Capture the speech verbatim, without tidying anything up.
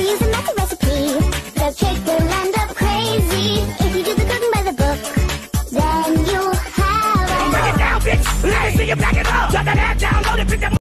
use a method recipe. The trick will end up crazy. If you do the cooking by the book, then you'll have a... Break it down, bitch! Let me see you back it up! Shut that ass down, load it, pick that